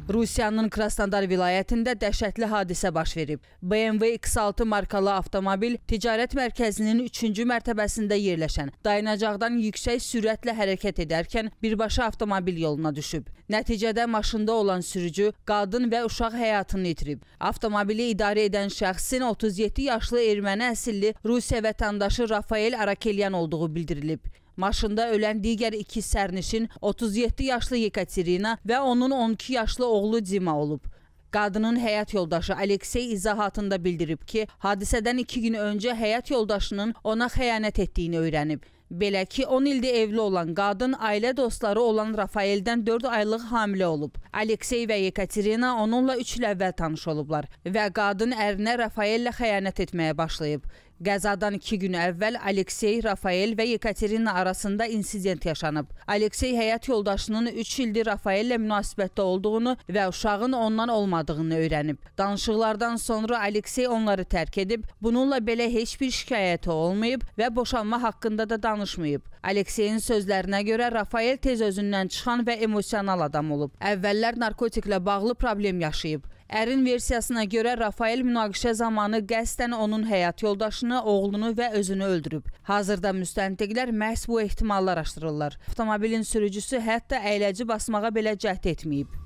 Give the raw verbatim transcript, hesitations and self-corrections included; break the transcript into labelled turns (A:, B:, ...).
A: Rusiyanın Krasnodar vilayətində dəhşətli hadisə baş verib. B M W X altı markalı avtomobil ticarət mərkəzinin üçüncü mərtəbəsində yerləşən dayanacaqdan yüksək sürətlə hərəkət edərkən birbaşa avtomobil yoluna düşüb. Nəticədə maşında olan sürücü, qadın və uşaq həyatını itirib. Avtomobili idarə edən şəxsin otuz yeddi yaşlı erməni əsilli Rusiya vətəndaşı Rafael Arakelyan olduğu bildirilib. Maşında ölən digər iki sərnişin otuz yeddi yaşlı Yekaterina və onun on iki yaşlı oğlu Dima olub. Qadının həyat yoldaşı Aleksey izahatında bildirib ki, hadisədən iki gün öncə həyat yoldaşının ona xəyanət etdiyini öyrənib. Belə ki, on ildir evli olan qadın ailə dostları olan Rafaeldən dörd aylıq hamilə olub. Aleksey və Yekaterina onunla üç il əvvəl tanış olublar və qadın ərinə Rafaellə xəyanət etməyə başlayıb. Qəzadan iki gün əvvəl Aleksey, Rafael və Yekaterina arasında insident yaşanıb. Aleksey həyat yoldaşının üç ildir Rafaellə münasibətdə olduğunu və uşağın ondan olmadığını öyrənib. Danışıqlardan sonra Aleksey onları tərk edib, bununla belə heç bir şikayəti olmayıb və boşanma haqqında da danışmayıb. Alekseyin sözlərinə görə Rafael tez özündən çıxan və emosional adam olub. Əvvəllər narkotiklə bağlı problem yaşayıb. Ərin versiyasına görə Rafael münaqişə zamanı qəsdən onun həyat yoldaşını, oğlunu və özünü öldürüb. Hazırda müstəntiqlər məhz bu ehtimallar araşdırırlar. Avtomobilin sürücüsü hətta əyləci basmağa belə cəhd etməyib.